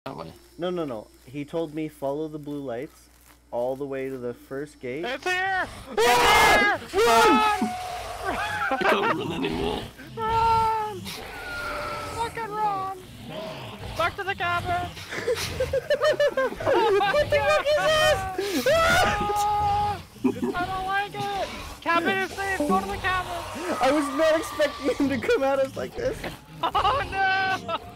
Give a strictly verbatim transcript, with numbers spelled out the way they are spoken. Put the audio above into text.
that way. No, no, no. He told me follow the blue lights all the way to the first gate. It's here! Ah! It's here! Run! I can't run anymore. Run! Fucking run! Back to the cabin! Oh my What the God! fuck is this? Ah! I don't like it! Cabin is safe! Go to the cabin! I was not expecting him to come at us like this. Oh no!